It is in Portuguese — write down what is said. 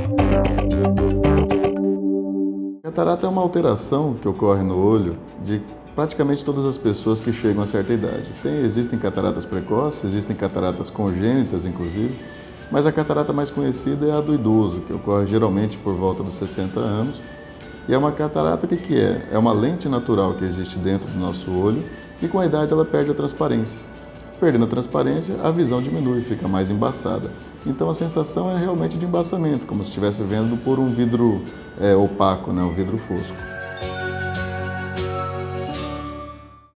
A catarata é uma alteração que ocorre no olho de praticamente todas as pessoas que chegam a certa idade. Existem cataratas precoces, existem cataratas congênitas, inclusive, mas a catarata mais conhecida é a do idoso, que ocorre geralmente por volta dos 60 anos. E é uma catarata, o que é? É uma lente natural que existe dentro do nosso olho e com a idade ela perde a transparência. Perdendo a transparência, a visão diminui, fica mais embaçada. Então a sensação é realmente de embaçamento, como se estivesse vendo por um vidro opaco, né? Um vidro fosco.